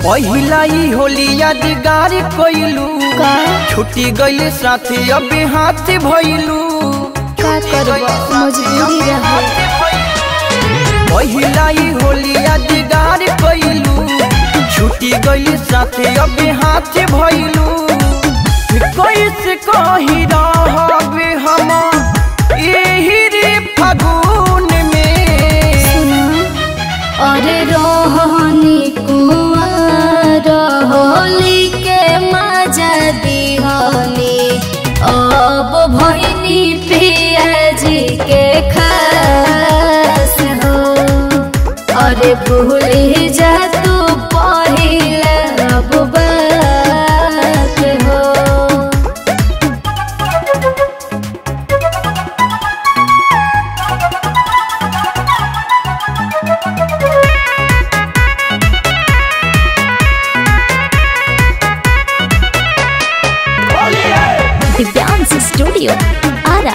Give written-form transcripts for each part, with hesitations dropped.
पहिला ही होली यादगार कोइलू छुट्टी गइल साथी अबे हाथ भइलू का करबा मजबूरी रहे। पहिला ही होली यादगार कोइलू छुट्टी गइल साथी अबे हाथ भइलू कैसे कही रहबे हम एही रे फागुन में। अरे रोहनी कुंवर होली के मजा दिहनी अब भइनी पिया जी के खास हो। अरे भूल जा तू पहिला अब बात हो। दिव्यांश स्टूडियो आरा।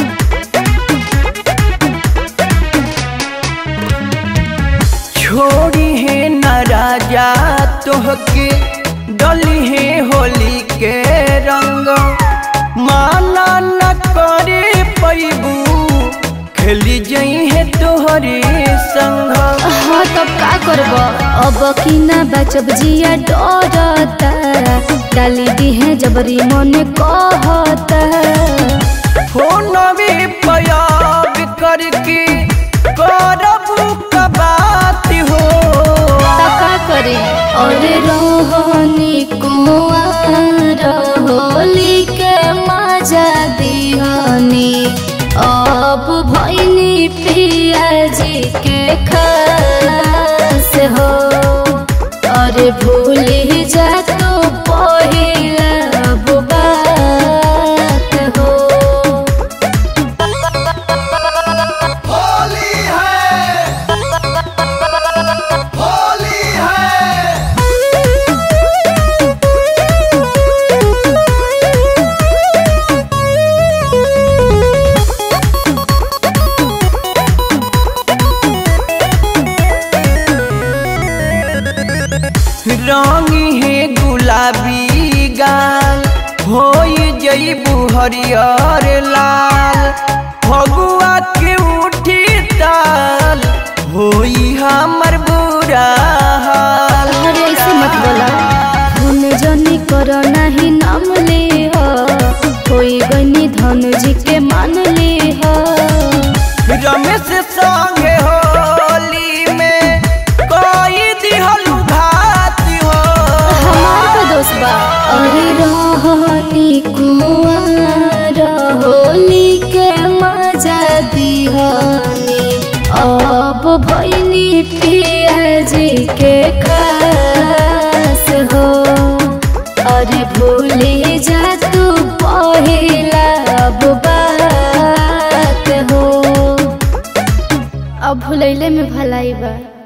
छोड़ी है न राजा तोहके डली है होली के रंग माना न करे पैबू खेली जई है तोहरे संग। हाँ तब का करब अब की ना बचब जिया डरता डाली दी है जबरी मन कहता। फोनवे पयाब करके करबू का बात हो का करे। और रोहनी कुंवर होली के मजा दिहनी अब भइनी पिया जी के खास हो। अरे भूल जा तू पहिला अब बात हो। होली है होली है। रंगी है गुलाबी गाल होई जईबू हरियर लाल फगुआ के उठी ताल होई हमर बुरा हाल। अरे ऐसे मत बोला धन जनी कर नहीं नाम ले हो कोई बनी धन जी के मान ले हो। रमेश संगे होली में कोई दिहलू घात हो हमार का दोस्त बा। अरे रोहनी कुंवर होली के मजा दिहनी अब भइनी पिया जी के खास हो। अरे भूल जा तू पहिला अब बात हो। अब भुलैले में भलाई बा।